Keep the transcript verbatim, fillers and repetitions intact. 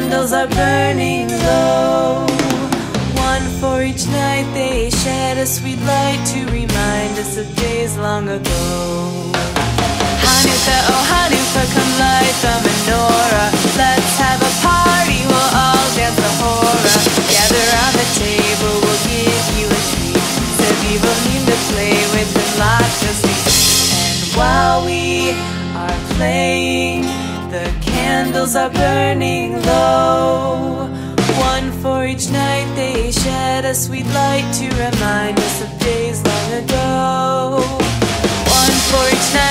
candles are burning low. One for each night they shed a sweet light to remind us of days long ago. Hanukkah, oh Hanukkah, come light the menorah. Let's have a party, we'll all dance the hora. Gather round the table, we'll give you a treat. Sevivonim to play with and lots of sweets. And while we are playing, the candles are burning low. One for each night they shed a sweet light to remind us of days long ago. One for each night